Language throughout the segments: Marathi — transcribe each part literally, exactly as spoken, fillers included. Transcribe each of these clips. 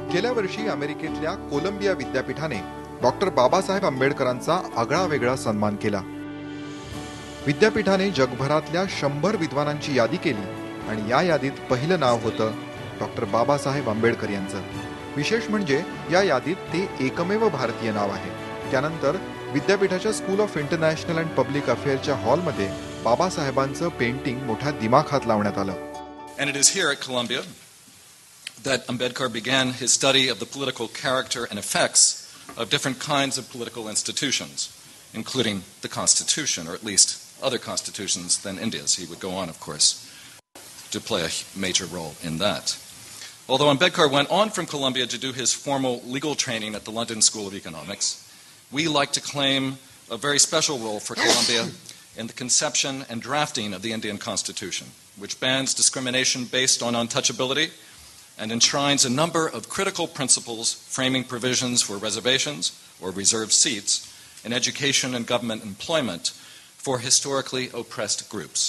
गेल्या वर्षी अमेरिकेतल्या कोलंबिया विद्यापीठाने डॉक्टर बाबासाहेब आंबेडकरांचा आगळा वेगळा सन्मान केला। विद्यापीठाने जगभरातल्या शंभर विद्वानांची यादी केली आणि या यादीत पहिलं नाव होतं डॉक्टर बाबासाहेब आंबेडकर यांचं। विशेष म्हणजे या यादीत ते एकमेव भारतीय नाव आहे। त्यानंतर विद्यापीठाच्या school of international and public अफेअर्सच्या हॉलमध्ये बाबासाहेबांचं पेंटिंग मोठ्या दिमाखात लावण्यात आलं। And it is here at Columbia that Ambedkar began his study of the political character and effects of different kinds of political institutions, including the Constitution, or at least other constitutions than India's. He would go on, of course, to play a major role in that. Although Ambedkar went on from Columbia to do his formal legal training at the London School of Economics, we like to claim a very special role for Columbia in the conception and drafting of the Indian Constitution, which bans discrimination based on untouchability and enshrines a number of critical principles framing provisions for reservations or reserved seats in education and government employment for historically oppressed groups.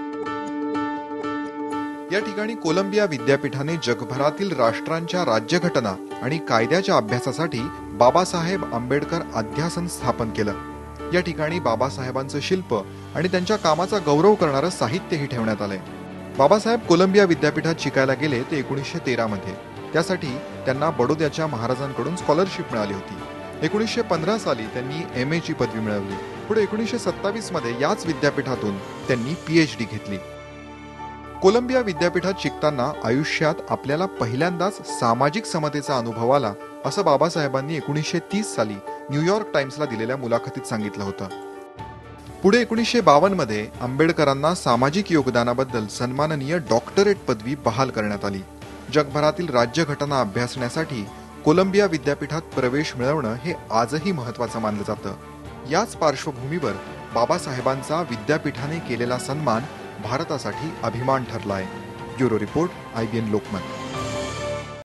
या ठिकाणी कोलंबिया विद्यापीठाने जगभरातील राष्ट्रांच्या राज्यघटना आणि कायद्याच्या अभ्यासासाठी बाबासाहेब आंबेडकर अध्यासन स्थापन केलं। या ठिकाणी बाबासाहेबांचं शिल्प आणि त्यांच्या कामाचा गौरव करणारं साहित्यही ठेवण्यात आलंय। बाबासाहेब कोलंबिया विद्यापीठात शिकायला गेले ते एकोणीसशे तेरा मध्ये। त्यासाठी त्यांना बडोद्याच्या महाराजांकडून स्कॉलरशिप मिळाली होती। एकोणीसशे पंधरा साली त्यांनी एम ए ची पदवी मिळवली। पुढे एकोणीसशे सत्तावीस मध्ये याच विद्यापीठातून त्यांनी पीएचडी घेतली। कोलंबिया विद्यापीठात शिकताना आयुष्यात आपल्याला पहिल्यांदाच सामाजिक समतेचा अनुभव आला, असं बाबासाहेबांनी एकोणीसशे तीस साली न्यूयॉर्क टाइम्सला दिलेल्या मुलाखतीत सांगितलं होतं। पुढे एकोणीसशे बावन्न मध्ये आंबेडकरांना सामाजिक योगदानाबद्दल सन्माननीय डॉक्टरेट पदवी बहाल करण्यात आली। जगभरातील राज्यघटना अभ्यासण्यासाठी कोलंबिया विद्यापीठात प्रवेश मिळवणं हे आजही महत्त्वाचं मानलं जातं। याच पार्श्वभूमीवर बाबासाहेबांचा विद्यापीठाने केलेला सन्मान भारतासाठी अभिमान ठरला आहे। Bureau report, IBN Lokmat.